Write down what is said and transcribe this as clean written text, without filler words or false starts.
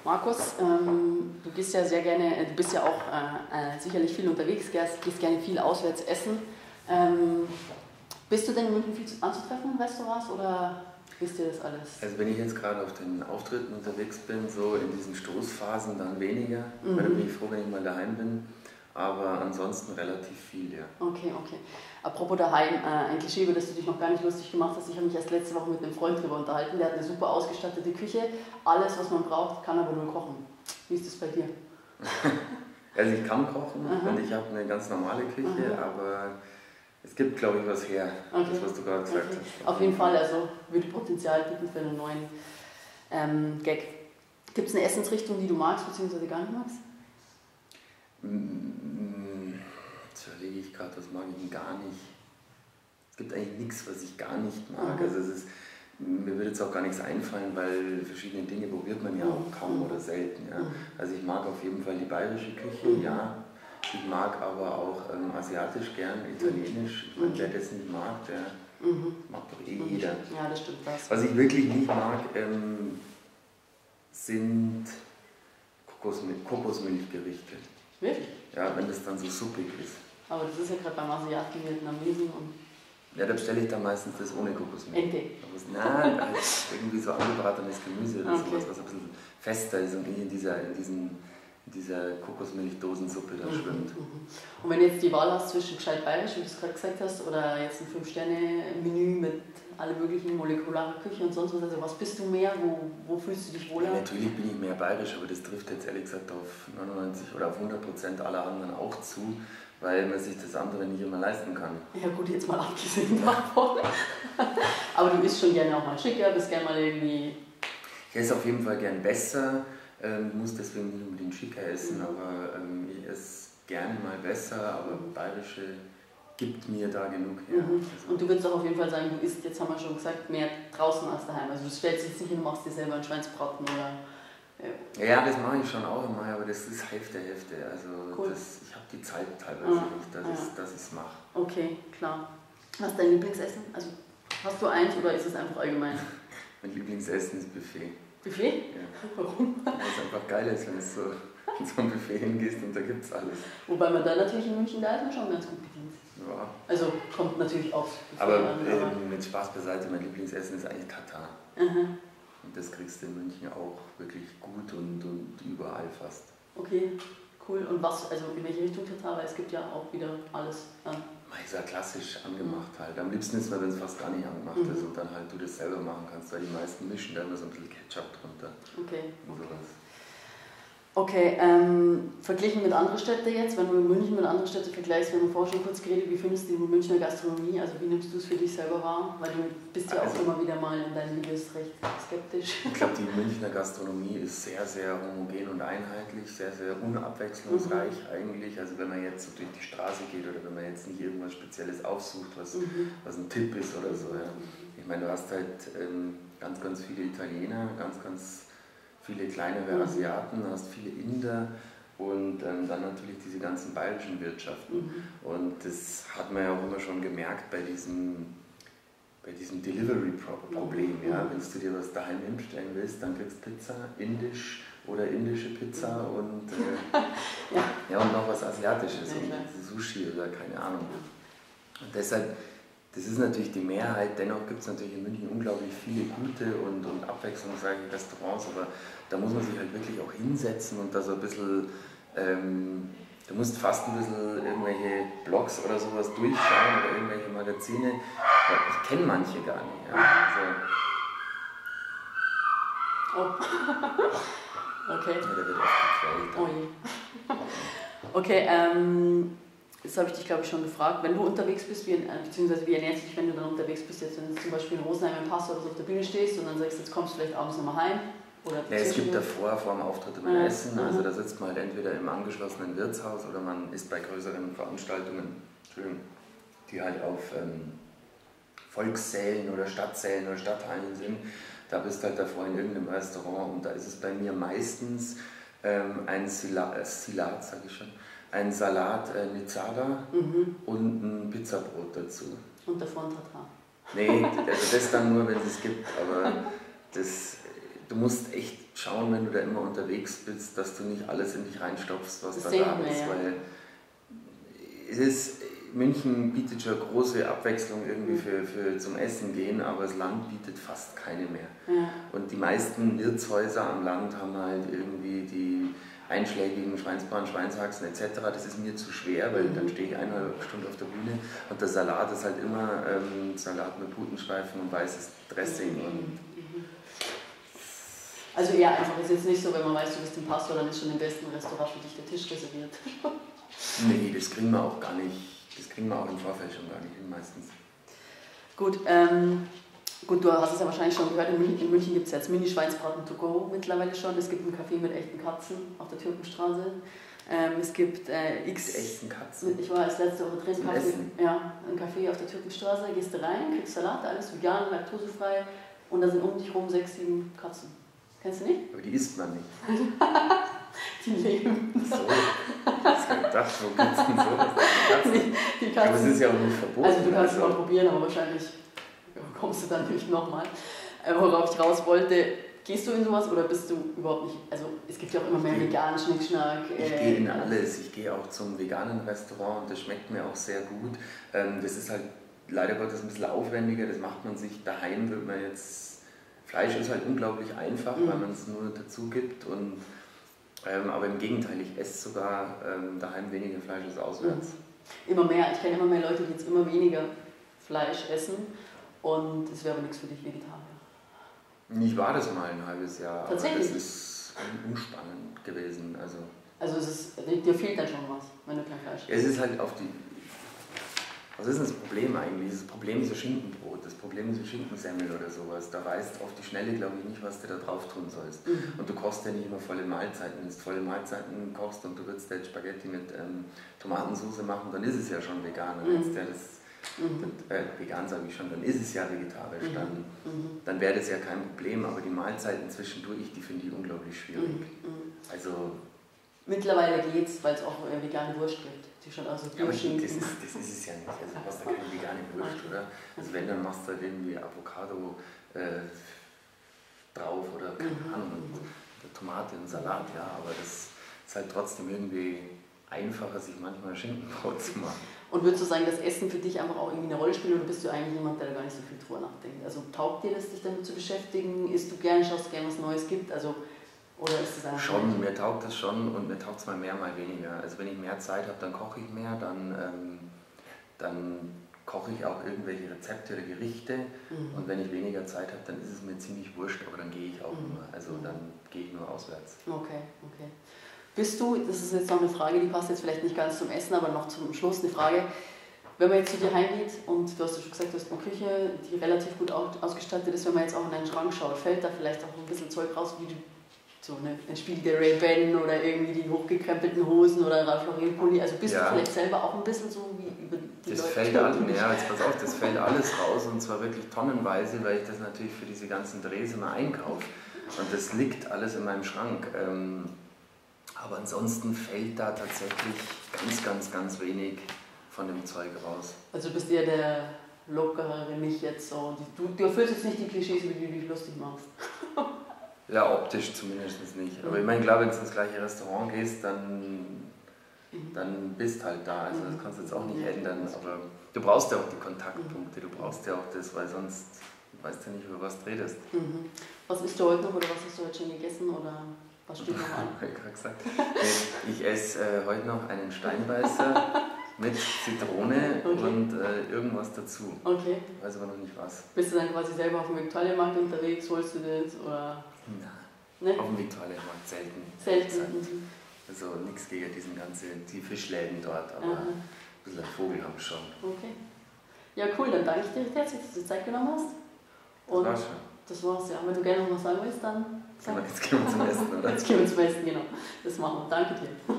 Markus, du gehst ja sehr gerne, du bist ja auch sicherlich viel unterwegs, gehst gerne viel auswärts essen. Bist du denn in München viel anzutreffen in Restaurants oder wisst ihr das alles? Also wenn ich jetzt gerade auf den Auftritten unterwegs bin, so in diesen Stoßphasen dann weniger, weil dann bin ich froh, wenn ich mal daheim bin. Aber ansonsten relativ viel, ja. Okay. Apropos daheim, ein Klischee, über das du dich noch gar nicht lustig gemacht hast. Ich habe mich erst letzte Woche mit einem Freund drüber unterhalten. Der hat eine super ausgestattete Küche. Alles, was man braucht, kann aber nur kochen. Wie ist das bei dir? Also ich kann kochen und ich habe eine ganz normale Küche, aber es gibt, glaube ich, was her. Okay. Das, was du gerade gesagt hast. Auf jeden Fall, also würde Potenzial bieten für einen neuen Gag. Gibt es eine Essensrichtung, die du magst bzw. gar nicht magst? Jetzt überlege ich gerade, was mag ich denn gar nicht. Es gibt eigentlich nichts, was ich gar nicht mag. Also mir würde jetzt auch gar nichts einfallen, weil verschiedene Dinge probiert man ja auch kaum oder selten. Ja. Also ich mag auf jeden Fall die bayerische Küche, ja. Ich mag aber auch asiatisch gern, italienisch. Ich meine, wer das nicht mag, der mag doch jeder. Ja, das stimmt. Was ich wirklich nicht mag, sind Kokosmilchgerichte. Wirklich? Ja, wenn das dann so suppig ist. Aber das ist ja gerade beim Asiaten, Vietnamesen und... Ja, da bestelle ich dann meistens das ohne Kokosmilch. Ente? Nein, irgendwie so angebratenes Gemüse oder sowas, was ein bisschen fester ist und nicht in dieser Kokosmilchdosensuppe da schwimmt. Und wenn du jetzt die Wahl hast zwischen gescheit bayerisch, wie du es gerade gesagt hast, oder jetzt ein 5-Sterne-Menü mit alle möglichen molekularen Küche und sonst was, also was bist du mehr, wo fühlst du dich wohler? Ja, natürlich bin ich mehr bayerisch, aber das trifft jetzt ehrlich gesagt auf 99 oder auf 100% aller anderen auch zu, weil man sich das andere nicht immer leisten kann. Ja gut, jetzt mal abgesehen davon. Aber du isst schon gerne auch mal schicker, bist gerne mal irgendwie... Ich esse auf jeden Fall gern besser, muss deswegen nicht unbedingt schicker essen, aber ich esse gerne mal besser, aber bayerische gibt mir da genug her. Also und du würdest auch auf jeden Fall sagen, du isst, jetzt haben wir schon gesagt, mehr draußen als daheim. Also du stellst jetzt nicht hin und machst dir selber einen Schweinsbraten oder... Ja, das mache ich schon auch immer, aber das ist Hälfte. Also cool. Ich habe die Zeit teilweise nicht, dass ich es mache. Okay, klar. Was ist dein Lieblingsessen? Also hast du eins oder ist es einfach allgemein? Mein Lieblingsessen ist Buffet. Buffet? Ja. Warum? Weil es einfach geil ist, wenn du so in so ein Buffet hingehst und da gibt es alles. Wobei man da natürlich in München, da ist man schon ganz gut bedient. Ja. Also kommt natürlich aufs Buffet aber an. mit Spaß beiseite, mein Lieblingsessen ist eigentlich Tatar. Und das kriegst du in München auch wirklich gut und überall fast. Okay, cool. Und was, also in welche Richtung Tatar? Weil es gibt ja auch wieder alles. Ist ja klassisch angemacht halt. Am liebsten ist mir, wenn es fast gar nicht angemacht ist und dann halt du das selber machen kannst, weil die meisten mischen da immer so ein bisschen Ketchup drunter. Okay. Und sowas. Okay, verglichen mit anderen Städten jetzt, wenn du in München mit anderen Städten vergleichst, wir haben vorher schon kurz geredet, wie findest du die Münchner Gastronomie, also wie nimmst du es für dich selber wahr? Weil du bist ja auch immer wieder mal in deinen Videos recht skeptisch. Ich glaube, die Münchner Gastronomie ist sehr, sehr homogen und einheitlich, sehr, sehr unabwechslungsreich eigentlich. Also wenn man jetzt so durch die Straße geht oder wenn man jetzt nicht irgendwas Spezielles aufsucht, was ein Tipp ist oder so. Ja. Ich meine, du hast halt ganz viele Italiener, ganz viele kleinere Asiaten, du hast viele Inder und dann natürlich diese ganzen bayerischen Wirtschaften. Und das hat man ja auch immer schon gemerkt bei diesem Delivery-Problem. Ja? Wenn du dir was daheim hinstellen willst, dann kriegst du Pizza, indisch oder indische Pizza und, und noch was Asiatisches, und Sushi oder keine Ahnung. Und deshalb, das ist natürlich die Mehrheit, dennoch gibt es natürlich in München unglaublich viele gute und abwechslungsreiche Restaurants, aber da muss man sich halt wirklich auch hinsetzen und da so ein bisschen, du musst fast ein bisschen irgendwelche Blogs oder sowas durchschauen oder irgendwelche Magazine. Ich kenne manche gar nicht. Ja. Okay. Ja, der wird oft gequält. Oh je. Okay, das habe ich dich, glaube ich, schon gefragt. Wenn du unterwegs bist, beziehungsweise wie ernährst du dich, wenn du dann unterwegs bist, jetzt wenn du zum Beispiel in Rosenheim im Pass oder so auf der Bühne stehst und dann sagst, jetzt kommst du vielleicht abends nochmal heim? Oder es gibt davor, vor dem Auftritt immer Essen. Also da sitzt man halt entweder im angeschlossenen Wirtshaus oder man ist bei größeren Veranstaltungen, die halt auf Volkssälen oder Stadtsälen oder Stadthallen sind. Da bist du halt davor in irgendeinem Restaurant und da ist es bei mir meistens ein ein Salat Nizada und ein Pizzabrot dazu. Und davon Tatar? Nee, also das dann nur, wenn es gibt, aber du musst echt schauen, wenn du da immer unterwegs bist, dass du nicht alles in dich reinstopfst, was da ist, weil München bietet schon große Abwechslung irgendwie für zum Essen gehen, aber das Land bietet fast keine mehr. Ja. Und die meisten Wirtshäuser am Land haben halt irgendwie die einschlägigen Schweinsbraten, Schweinshaxen etc. Das ist mir zu schwer, weil dann stehe ich 1,5 Stunden auf der Bühne und der Salat ist halt immer Salat mit Putenstreifen und weißes Dressing. Und also eher einfach, ist jetzt nicht so, wenn man weiß, du bist im Pastor, dann ist schon im besten Restaurant für dich der Tisch reserviert. Nee, das kriegen wir auch gar nicht. Das kriegen wir auch im Vorfeld schon gar nicht hin meistens. Gut, du hast es ja wahrscheinlich schon gehört, in München gibt es jetzt Mini-Schweinsbraten to go mittlerweile schon. Es gibt einen Café mit echten Katzen auf der Türkenstraße. Es gibt Mit echten Katzen? Ich war als letzte Woche drin, ein Café auf der Türkenstraße, gehst du rein, kriegst Salat, alles vegan, laktosefrei und da sind um dich rum 6, 7 Katzen. Kennst du nicht? Aber die isst man nicht. Die leben. So. Ich habe gedacht, wo gibt es denn sowas? Die Katzen. Aber es ist ja auch nicht verboten. Also du kannst es mal probieren, aber wahrscheinlich kommst du dann nicht nochmal. Worauf ich raus wollte, gehst du in sowas oder bist du überhaupt nicht, also es gibt ja auch immer mehr veganen Schnickschnack. Ich gehe in alles. Ich gehe auch zum veganen Restaurant und das schmeckt mir auch sehr gut. Das ist halt leider Gottes ein bisschen aufwendiger, das macht man sich daheim, wird man jetzt... Fleisch ist halt unglaublich einfach, weil man es nur dazu gibt. Aber im Gegenteil, ich esse sogar daheim weniger Fleisch als auswärts. Immer mehr. Ich kenne immer mehr Leute, die jetzt immer weniger Fleisch essen und es wäre aber nichts für dich Vegetarier. Ich war das mal ein halbes Jahr, tatsächlich? Aber das ist unspannend gewesen. Also dir fehlt dann schon was, wenn du kein Fleisch isst? Es ist halt auf die... Was ist denn das Problem eigentlich? Das Problem ist ein Schinkenbrot, das Problem ist ein Schinkensemmel oder sowas. Da weißt auf die Schnelle, glaube ich, nicht, was du da drauf tun sollst. Und du kochst ja nicht immer volle Mahlzeiten. Wenn du volle Mahlzeiten kochst und du würdest jetzt Spaghetti mit Tomatensauce machen, dann ist es ja schon vegan. Und jetzt vegan sage ich schon, dann ist es ja vegetarisch. Dann wäre das ja kein Problem, aber die Mahlzeiten zwischendurch, die finde ich unglaublich schwierig. Also... Mittlerweile geht's, weil es auch vegane Wurst gibt. Die schon also ja, aber das ist es ja nicht. Also du hast ja keine vegane Wurst, oder? Also wenn, dann machst du halt irgendwie Avocado drauf oder keine Ahnung, Tomate und Salat, ja. Aber das ist halt trotzdem irgendwie einfacher, sich manchmal Schinkenbrot zu machen. Und würdest du sagen, dass Essen für dich einfach auch irgendwie eine Rolle spielt oder bist du eigentlich jemand, der da gar nicht so viel drüber nachdenkt? Also taugt dir das, dich damit zu beschäftigen? Isst du gern, schaust gern, was Neues gibt? Also, oder ist das einfach schon, mir taugt das schon und mir taugt es mal mehr, mal weniger. Also wenn ich mehr Zeit habe, dann koche ich mehr, dann koche ich auch irgendwelche Rezepte oder Gerichte und wenn ich weniger Zeit habe, dann ist es mir ziemlich wurscht, aber dann gehe ich auch immer. Also dann gehe ich nur auswärts. Okay. Bist du, das ist jetzt noch eine Frage, die passt jetzt vielleicht nicht ganz zum Essen, aber noch zum Schluss eine Frage. Wenn man jetzt zu dir heimgeht und du hast ja schon gesagt, du hast eine Küche, die relativ gut ausgestattet ist, wenn man jetzt auch in deinen Schrank schaut, fällt da vielleicht auch ein bisschen Zeug raus, wie du so ein spielige Ray-Ban oder irgendwie die hochgekrempelten Hosen oder Ralph Lauren Pulli, also bist du vielleicht selber auch ein bisschen so wie über die das Leute? Fällt alles, ja, jetzt pass auf, das fällt alles raus und zwar wirklich tonnenweise, weil ich das natürlich für diese ganzen Drehs immer einkaufe und das liegt alles in meinem Schrank. Aber ansonsten fällt da tatsächlich ganz wenig von dem Zeug raus. Also du bist eher der Lockerere, nicht jetzt so, du erfüllst jetzt nicht die Klischees, wie du dich lustig machst. Ja, optisch zumindest nicht. Aber ich meine, klar, wenn du ins gleiche Restaurant gehst, dann bist halt da. Also das kannst du jetzt auch nicht ändern. Aber du brauchst ja auch die Kontaktpunkte, du brauchst ja auch das, weil sonst weißt du ja nicht, über was du redest. Was isst du heute noch oder was hast du heute schon gegessen oder was steht noch an? Ich habe gerade gesagt, ich esse heute noch einen Steinbeißer mit Zitrone und irgendwas dazu. Okay. Ich weiß aber noch nicht was. Bist du dann quasi selber auf dem Viktualienmarkt unterwegs, holst du das oder? Nein, auf dem Viktualienmarkt selten. Selten. Also nichts gegen die Fischläden dort, aber ein bisschen Vogel haben schon. Okay. Ja, cool, dann danke ich dir recht herzlich, dass du die Zeit genommen hast. Und das war's schon. Das war's, ja. Wenn du gerne noch was sagen willst, dann sag. Jetzt gehen wir zum Essen, oder? Jetzt gehen wir zum Essen, genau. Das machen wir. Danke dir.